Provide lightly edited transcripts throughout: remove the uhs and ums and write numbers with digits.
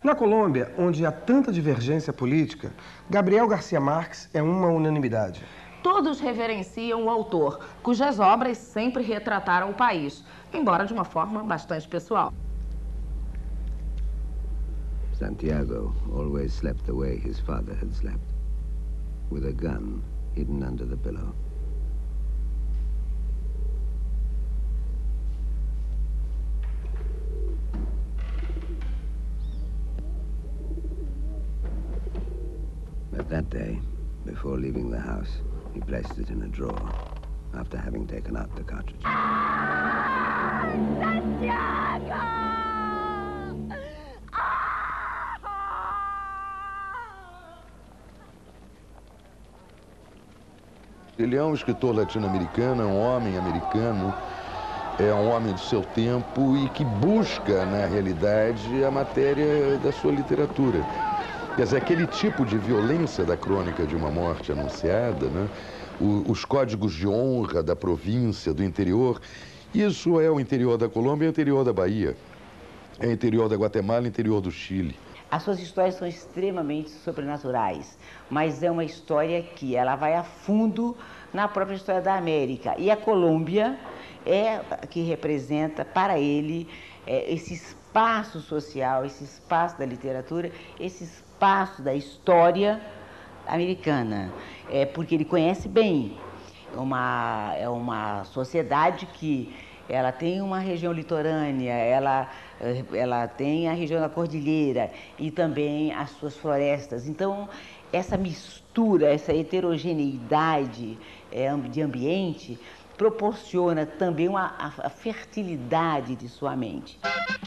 Na Colômbia, onde há tanta divergência política, Gabriel García Márquez é uma unanimidade. Todos reverenciam o autor, cujas obras sempre retrataram o país, embora de uma forma bastante pessoal. Santiago always slept the way his father had slept, with a gun hidden under the pillow. But that day, before leaving the house, he placed it in a drawer, after having taken out the cartridge. Santiago! Ele é um escritor latino-americano, é um homem americano, é um homem do seu tempo e que busca, na realidade, a matéria da sua literatura. Quer dizer, aquele tipo de violência da crônica de uma morte anunciada, né? Os códigos de honra da província, do interior, isso é o interior da Colômbia e o interior da Bahia. É o interior da Guatemala e o interior do Chile. As suas histórias são extremamente sobrenaturais, mas é uma história que ela vai a fundo na própria história da América. E a Colômbia é que representa para ele esse espaço social, esse espaço da literatura, esse espaço da história americana, porque ele conhece bem. É uma sociedade que ela tem uma região litorânea, ela tem a região da cordilheira e também as suas florestas. Então, essa mistura, essa heterogeneidade de ambiente proporciona também a fertilidade de sua mente.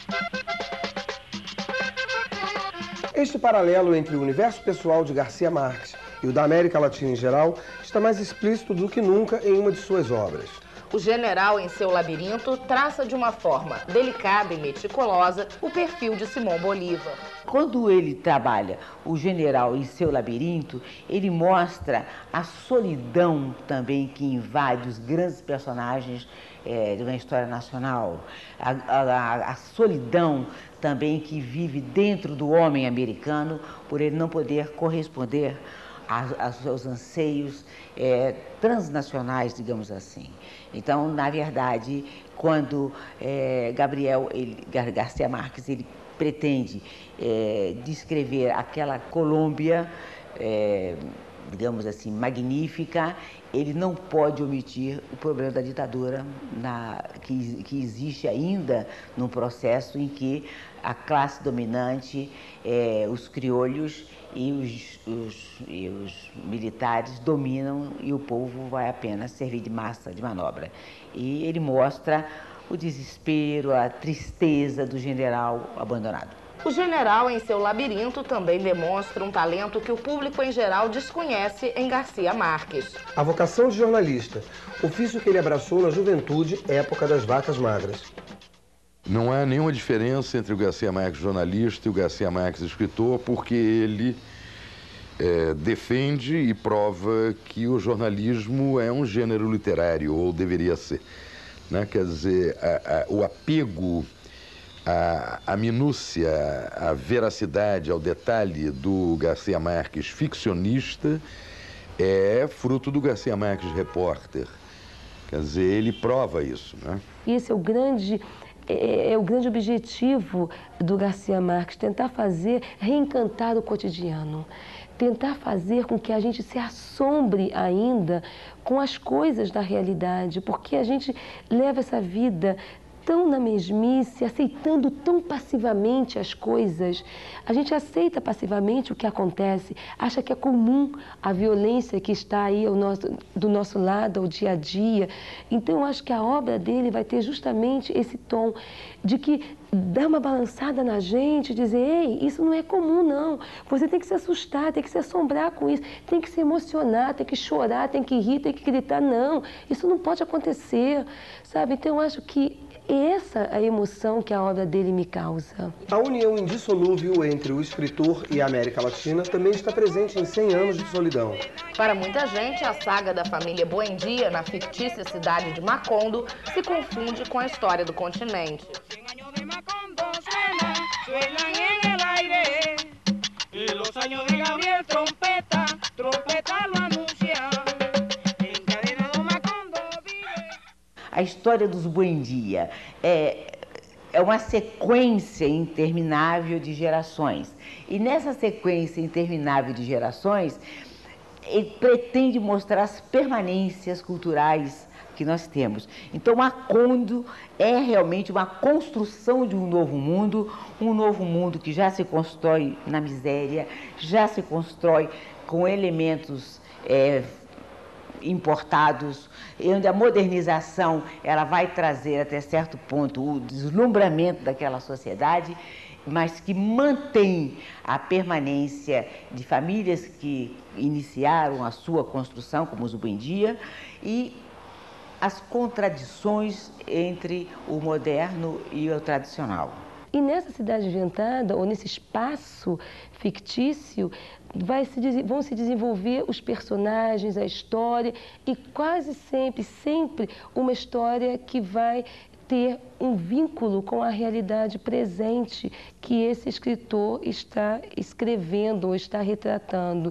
Este paralelo entre o universo pessoal de García Márquez e o da América Latina em geral está mais explícito do que nunca em uma de suas obras. O General, em Seu Labirinto, traça de uma forma delicada e meticulosa o perfil de Simão Bolívar. Quando ele trabalha o General em Seu Labirinto, ele mostra a solidão também que invade os grandes personagens de uma história nacional. A solidão também que vive dentro do homem americano por ele não poder corresponder aos seus anseios transnacionais, digamos assim. Então, na verdade, quando García Márquez ele pretende descrever aquela Colômbia, digamos assim, magnífica, ele não pode omitir o problema da ditadura que existe ainda num processo em que a classe dominante, os criolhos e os militares dominam e o povo vai apenas servir de massa de manobra. E ele mostra o desespero, a tristeza do general abandonado. O General, em Seu Labirinto, também demonstra um talento que o público em geral desconhece em García Márquez. A vocação de jornalista, ofício que ele abraçou na juventude, época das vacas magras. Não há nenhuma diferença entre o García Márquez jornalista e o García Márquez escritor, porque ele defende e prova que o jornalismo é um gênero literário, ou deveria ser. Né? Quer dizer, o apego à minúcia, à veracidade, ao detalhe do García Márquez ficcionista é fruto do García Márquez repórter. Quer dizer, ele prova isso, né? Esse é o grande objetivo do García Márquez, tentar reencantar o cotidiano, tentar fazer com que a gente se assombre ainda com as coisas da realidade, porque a gente leva essa vida tão na mesmice, aceitando tão passivamente as coisas. A gente aceita passivamente o que acontece, acha que é comum a violência que está aí do nosso lado, ao dia a dia. Então, eu acho que a obra dele vai ter justamente esse tom de que dá uma balançada na gente, dizer, ei, isso não é comum, não. Você tem que se assustar, tem que se assombrar com isso, tem que se emocionar, tem que chorar, tem que rir, tem que gritar. Não, isso não pode acontecer, sabe? Então, eu acho que essa é a emoção que a obra dele me causa. A união indissolúvel entre o escritor e a América Latina também está presente em 100 anos de solidão. Para muita gente, a saga da família Buendia, na fictícia cidade de Macondo, se confunde com a história do continente. año de Gabriel, trompeta, trompeta lo anuncia. Encadenado Macondo vive. A história dos Buendia é uma sequência interminável de gerações. E nessa sequência interminável de gerações, ele pretende mostrar as permanências culturais que nós temos. Então, Macondo é realmente uma construção de um novo mundo que já se constrói na miséria, já se constrói com elementos importados, onde a modernização ela vai trazer até certo ponto o deslumbramento daquela sociedade, mas que mantém a permanência de famílias que iniciaram a sua construção, como os Buendia, e as contradições entre o moderno e o tradicional. E nessa cidade inventada, ou nesse espaço fictício, vão se desenvolver os personagens, a história, e quase sempre uma história que vai ter um vínculo com a realidade presente que esse escritor está escrevendo ou está retratando.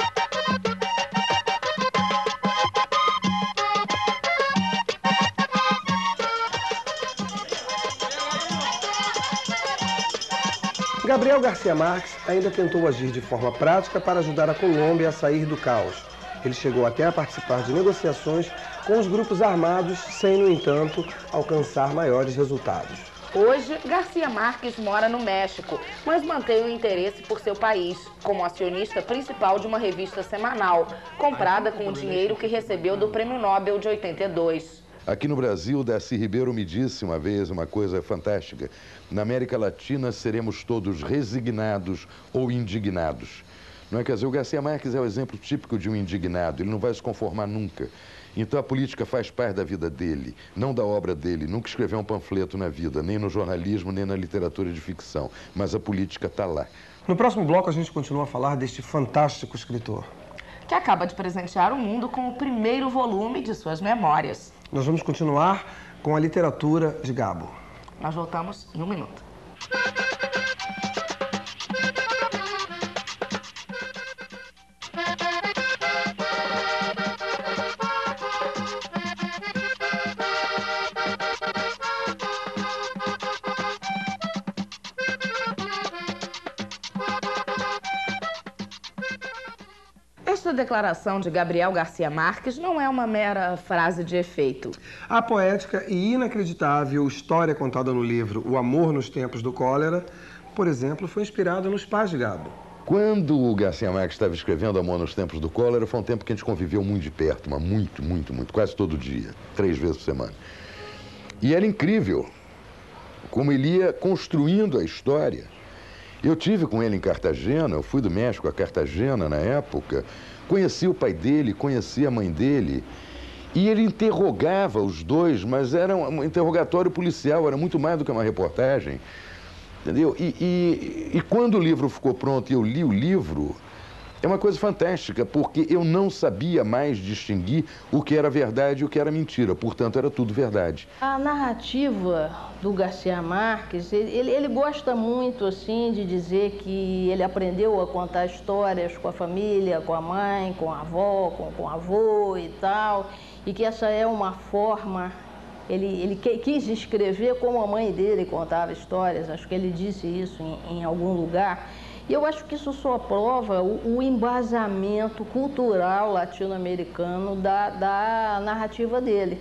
Gabriel Garcia Marques ainda tentou agir de forma prática para ajudar a Colômbia a sair do caos. Ele chegou até a participar de negociações com os grupos armados, sem, no entanto, alcançar maiores resultados. Hoje, Garcia Marques mora no México, mas mantém o interesse por seu país, como acionista principal de uma revista semanal, comprada com o dinheiro que recebeu do Prêmio Nobel de 82. Aqui no Brasil, Darcy Ribeiro me disse uma vez uma coisa fantástica. Na América Latina, seremos todos resignados ou indignados. Não é? Quer dizer, o Garcia Marques é o exemplo típico de um indignado. Ele não vai se conformar nunca. Então, a política faz parte da vida dele, não da obra dele. Nunca escreveu um panfleto na vida, nem no jornalismo, nem na literatura de ficção. Mas a política está lá. No próximo bloco, a gente continua a falar deste fantástico escritor, que acaba de presentear o mundo com o primeiro volume de suas memórias. Nós vamos continuar com a literatura de Gabo. Nós voltamos em um minuto. Esta declaração de Gabriel Garcia Marques não é uma mera frase de efeito. A poética e inacreditável história contada no livro O Amor nos Tempos do Cólera, por exemplo, foi inspirada nos pais de Gabo. Quando o Garcia Marques estava escrevendo Amor nos Tempos do Cólera, foi um tempo que a gente conviveu muito de perto, mas muito, quase todo dia, 3 vezes por semana. E era incrível como ele ia construindo a história. Eu tive com ele em Cartagena, eu fui do México a Cartagena na época, conheci o pai dele, conheci a mãe dele, e ele interrogava os dois, mas era um interrogatório policial, era muito mais do que uma reportagem, entendeu? E quando o livro ficou pronto e eu li o livro, é uma coisa fantástica, porque eu não sabia mais distinguir o que era verdade e o que era mentira, portanto, era tudo verdade. A narrativa do Garcia Marques, ele gosta muito, assim, de dizer que ele aprendeu a contar histórias com a família, com a mãe, com a avó, com o avô e tal, e que essa é uma forma... Ele quis escrever como a mãe dele contava histórias, acho que ele disse isso em algum lugar. E eu acho que isso só prova o embasamento cultural latino-americano da narrativa dele.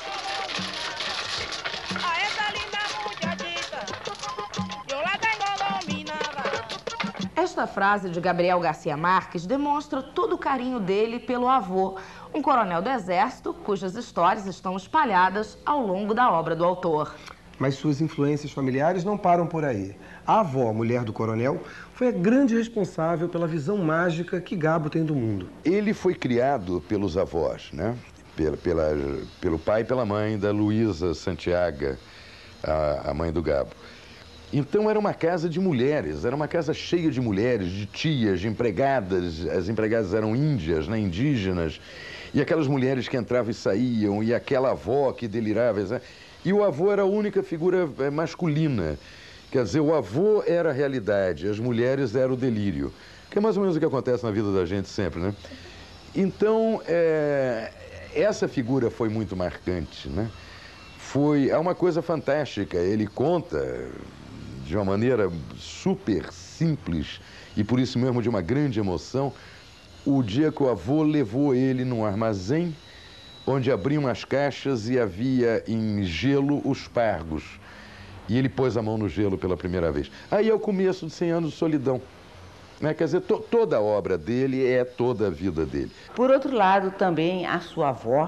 Esta frase de Gabriel Garcia Marques demonstra todo o carinho dele pelo avô, um coronel do Exército cujas histórias estão espalhadas ao longo da obra do autor. Mas suas influências familiares não param por aí. A avó, mulher do coronel, foi a grande responsável pela visão mágica que Gabo tem do mundo. Ele foi criado pelos avós, né? Pelo pai e pela mãe da Luísa Santiago, a mãe do Gabo. Então era uma casa de mulheres, era uma casa cheia de mulheres, de tias, de empregadas. As empregadas eram índias, né? Indígenas. E aquelas mulheres que entravam e saíam, e aquela avó que delirava. E o avô era a única figura masculina. Quer dizer, o avô era a realidade, as mulheres eram o delírio. Que é mais ou menos o que acontece na vida da gente sempre, né? Então, essa figura foi muito marcante, né? É uma coisa fantástica. Ele conta de uma maneira super simples e por isso mesmo de uma grande emoção o dia que o avô levou ele num armazém onde abriam as caixas e havia em gelo os pargos. E ele pôs a mão no gelo pela primeira vez. Aí é o começo de 100 anos de solidão. Né? Quer dizer, toda a obra dele é toda a vida dele. Por outro lado, também a sua avó,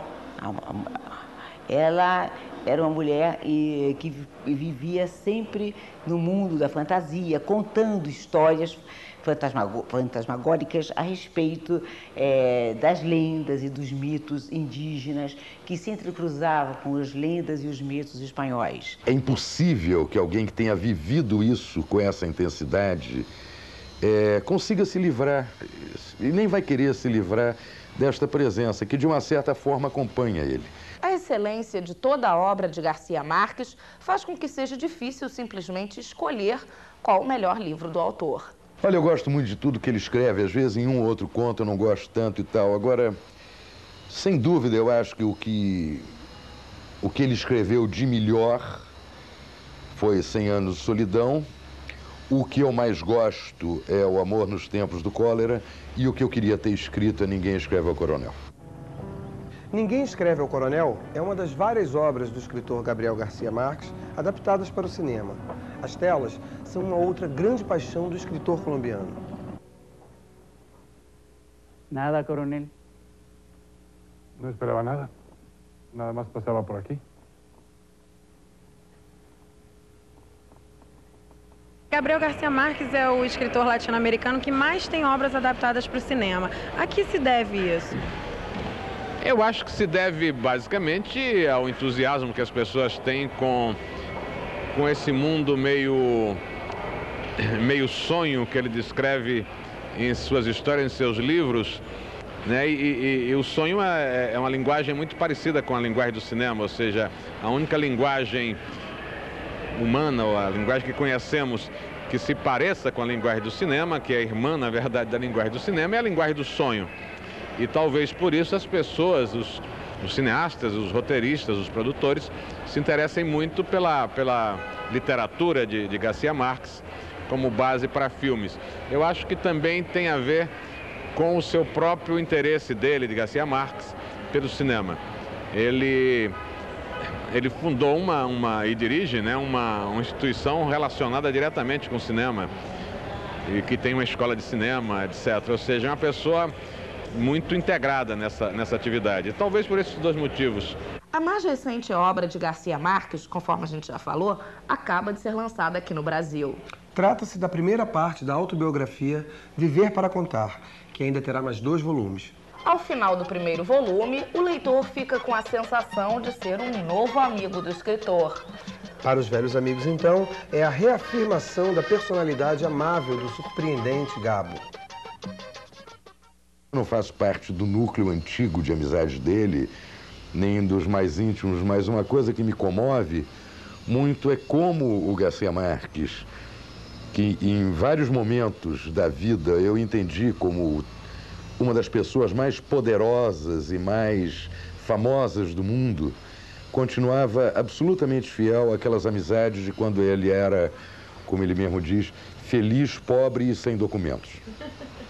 ela era uma mulher que vivia sempre no mundo da fantasia, contando histórias fantasmagóricas a respeito das lendas e dos mitos indígenas que se entrecruzavam com as lendas e os mitos espanhóis. É impossível que alguém que tenha vivido isso com essa intensidade consiga se livrar, e nem vai querer se livrar desta presença, que de uma certa forma acompanha ele. A excelência de toda a obra de Garcia Marques faz com que seja difícil simplesmente escolher qual o melhor livro do autor. Olha, eu gosto muito de tudo que ele escreve, às vezes em um ou outro conto eu não gosto tanto e tal. Agora, sem dúvida, eu acho que o que ele escreveu de melhor foi 100 Anos de Solidão. O que eu mais gosto é O Amor nos Tempos do Cólera e o que eu queria ter escrito é Ninguém Escreve ao Coronel. Ninguém Escreve ao Coronel é uma das várias obras do escritor Gabriel Garcia Marques adaptadas para o cinema. As telas são uma outra grande paixão do escritor colombiano. Nada, coronel. No esperaba nada. Nada más pasaba por aquí. Gabriel Garcia Marques é o escritor latino-americano que mais tem obras adaptadas para o cinema. A que se deve isso? Eu acho que se deve basicamente ao entusiasmo que as pessoas têm com esse mundo meio sonho que ele descreve em suas histórias, em seus livros, né? E o sonho é uma linguagem muito parecida com a linguagem do cinema, ou seja, a única linguagem humana, ou a linguagem que conhecemos que se pareça com a linguagem do cinema, que é irmã, na verdade, da linguagem do cinema, é a linguagem do sonho. E talvez por isso as pessoas, os cineastas, os roteiristas, os produtores, se interessem muito pela literatura de Garcia Marques como base para filmes. Eu acho que também tem a ver com o seu próprio interesse dele, de Garcia Marques, pelo cinema. Ele fundou e dirige, né, uma instituição relacionada diretamente com o cinema, e que tem uma escola de cinema, etc. Ou seja, é uma pessoa muito integrada nessa atividade. Talvez por esses dois motivos. A mais recente obra de Garcia Marques, conforme a gente já falou, acaba de ser lançada aqui no Brasil. Trata-se da primeira parte da autobiografia Viver para Contar, que ainda terá mais 2 volumes. Ao final do primeiro volume, o leitor fica com a sensação de ser um novo amigo do escritor. Para os velhos amigos, então, é a reafirmação da personalidade amável do surpreendente Gabo. Eu não faço parte do núcleo antigo de amizade dele, nem dos mais íntimos, mas uma coisa que me comove muito é como o Garcia Marques, que em vários momentos da vida eu entendi como uma das pessoas mais poderosas e mais famosas do mundo, continuava absolutamente fiel àquelas amizades de quando ele era, como ele mesmo diz, feliz, pobre e sem documentos.